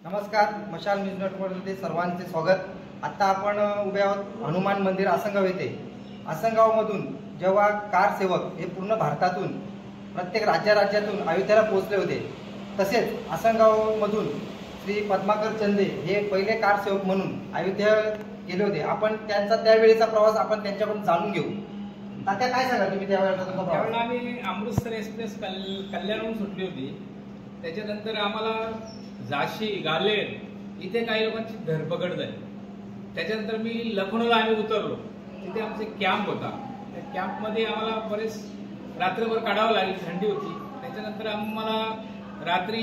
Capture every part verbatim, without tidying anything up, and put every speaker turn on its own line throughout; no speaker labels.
नमस्कार, मशाल न्यूज नेटवर्कमध्ये सर्वांचे स्वागत। आता आपण उभे आहोत हनुमान मंदिर आसनगाव येथे। आसनगावमधून जेव्हा कार सेवक हे पूर्ण भारतातून प्रत्येक राज्य राज्यातून अयोध्येला पोहोचले होते, तसेच आसनगावमधून श्री पद्माकर चंदे हे पहिले कार सेवक म्हणून अयोध्या गेले होते। आपण त्यांचा त्यावेळेचा प्रवास आपण त्यांच्याकडून जाणून घेऊ। आता काय सांगा तुम्ही त्यावेळेला?
त्यावेळेला आम्ही अमृतसर एक्सप्रेस कल्याणहून सुटली होती। त्याच्यानंतर आम्हाला झाशी ग्वाल्हेर इथे काही लोकांची धरपकड झाली। त्याच्यानंतर मी लखनौला आम्ही उतरलो, तिथे आमचे कॅम्प होता। त्या कॅम्पमध्ये आम्हाला बरेच रात्रभर काढावं लागली, थंडी होती। त्याच्यानंतर आम्हाला रात्री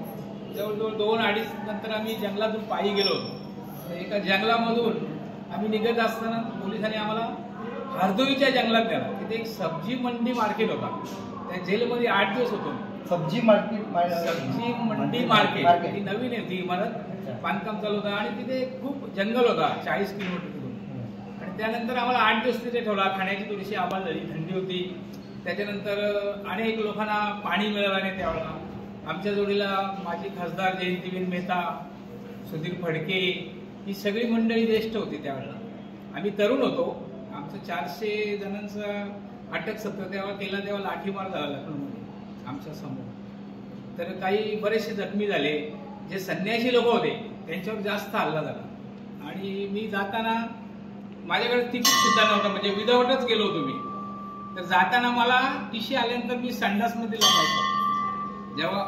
जवळजवळ दोन अडीच नंतर आम्ही जंगलातून पायी गेलो होतो। एका जंगलामधून आम्ही निघत असताना पोलिसांनी आम्हाला हरदोईच्या जंगलात नेला। तिथे एक सब्जी मंडी मार्केट होता, त्या जेलमध्ये आठ दिवस होतो।
सब्जी मार्केट
सब्जी मंडी मार्केट ही नवीन आहे, ती इमारत बांधकाम चालू होतं आणि तिथे खूप जंगल होता चाळीस किलोमीटर दूर। आणि त्यानंतर आम्हाला आठ दिवस तिथे ठेवला। खाण्याची थोडीशी आवाज झाली, थंडी होती। त्याच्यानंतर अनेक लोकांना पाणी मिळालं नाही त्यावेळेला। आमच्या जोडीला माजी खासदार जयंतीबेन मेहता, सुधीर फडके ही सगळी मंडळी ज्येष्ठ होती त्यावेळेला। आम्ही तरुण होतो। आमचं चारशे जणांचा अटक सत्र तेव्हा केला, तेव्हा लाठीमार झाला लखनौमध्ये आमच्या समोर। तर काही बरेचसे जखमी झाले। जे संन्यासी लोक होते त्यांच्यावर जास्त हल्ला झाला। आणि मी जाताना माझ्याकडे तिकीट सुद्धा नव्हतं, म्हणजे विदाऊटच गेलो होतो मी। तर जाताना मला टीशी आल्यानंतर मी संडासमध्ये लपायचो। जेव्हा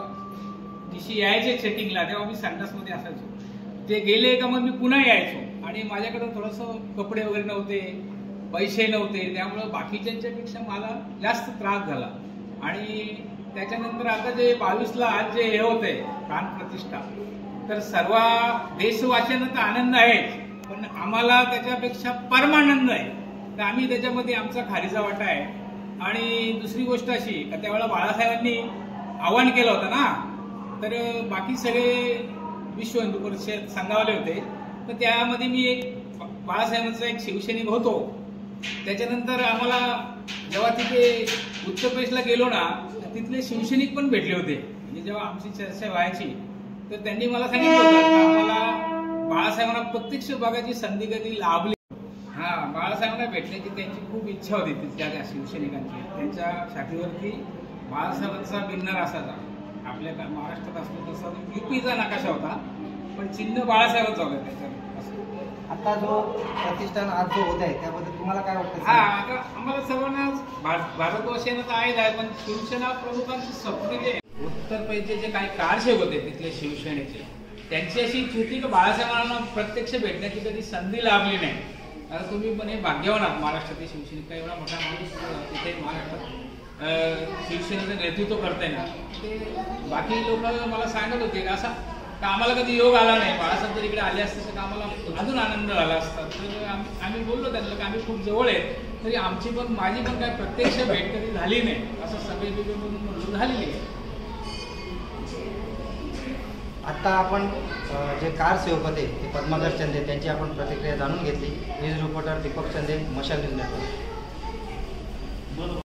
टीशी यायचे चेकिंगला तेव्हा मी संडासमध्ये असायचो। ते गेले का मग मी पुन्हा यायचो। आणि माझ्याकडे थोडंसं कपडे वगैरे नव्हते, पैसे नव्हते, त्यामुळे बाकीच्यांच्या पेक्षा मला जास्त त्रास झाला। आणि त्याच्यानंतर आता जे बावीसला आज जे हे होते प्राण प्रतिष्ठा, तर सर्व देशवासियांना तर आनंद आहे, पण आम्हाला त्याच्यापेक्षा परमानंद आहे। तर आम्ही त्याच्यामध्ये आमचा खारीचा वाटा आहे। आणि दुसरी गोष्ट अशी का त्यावेळेला बाळासाहेबांनी आवाहन केलं होतं ना, तर बाकी सगळे विश्व हिंदू परिषद संघावाले होते, तर त्यामध्ये मी एक बाळासाहेबांचा एक शिवसैनिक होतो। त्याच्यानंतर आम्हाला जेव्हा तिथे उत्तर प्रदेशला गेलो ना, तिथले शिवसैनिक पण भेटले होते। म्हणजे जेव्हा आमची चर्चा व्हायची तर त्यांनी मला सांगितलं होतं की आम्हाला बाळासाहेबांना प्रत्यक्ष बघायची संधी कधी लाभली। हा, बाळासाहेबांना भेटण्याची त्यांची खूप इच्छा होती तिथल्या त्या शिवसैनिकांची। त्यांच्या छातीवरती बाळासाहेबांचा बिन्नर असायचा। आपल्या महाराष्ट्रात असतो तसा युपीचा नकाशा होता, पण चिन्ह बाळासाहेबांचा होता त्याच्यावर।
आता जो प्रतिष्ठान आज जो होत आहे त्याबद्दल तुम्हाला काय वाटतं?
हा, आता आम्हाला सर्वांना भारतवर्षांना तर आहेच आहे, पण शिवसेना प्रमुखांची स्वप्न जे उत्तर प्रदेशचे जे काही कारसेवक होते तिथले शिवसेनेचे, त्यांची अशी इच्छा होती की बाळासाहेबांना प्रत्यक्ष भेटण्याची कधी संधी लाभली नाही। आता तुम्ही पण हे भाग्यवान आहात, महाराष्ट्रातील शिवसैनिक का एवढा मोठा माणूस तिथे महाराष्ट्रात शिवसेनेचं नेतृत्व करताय ना, ते बाकी लोक मला सांगत होते का असा का आम्हाला कधी योग आला नाही। बाळासाहेब जर इकडे आले असते तर आम्हाला अजून आनंद झाला असता। तर आम्ही आम्ही बोललो त्यांना की आम्ही खूप जवळ आहे, तरी आमची पण माझी पण काय प्रत्यक्ष भेट कधी झाली नाही, असं सगळे वेगळे म्हणून म्हणून झालेली आहे।
आता आपण जे कार सेवक होते ते पद्माकर चंदे त्यांची आपण प्रतिक्रिया जाणून घेतली। न्यूज रिपोर्टर दीपक चंदे, मशाल न्यूज नेटवर्क।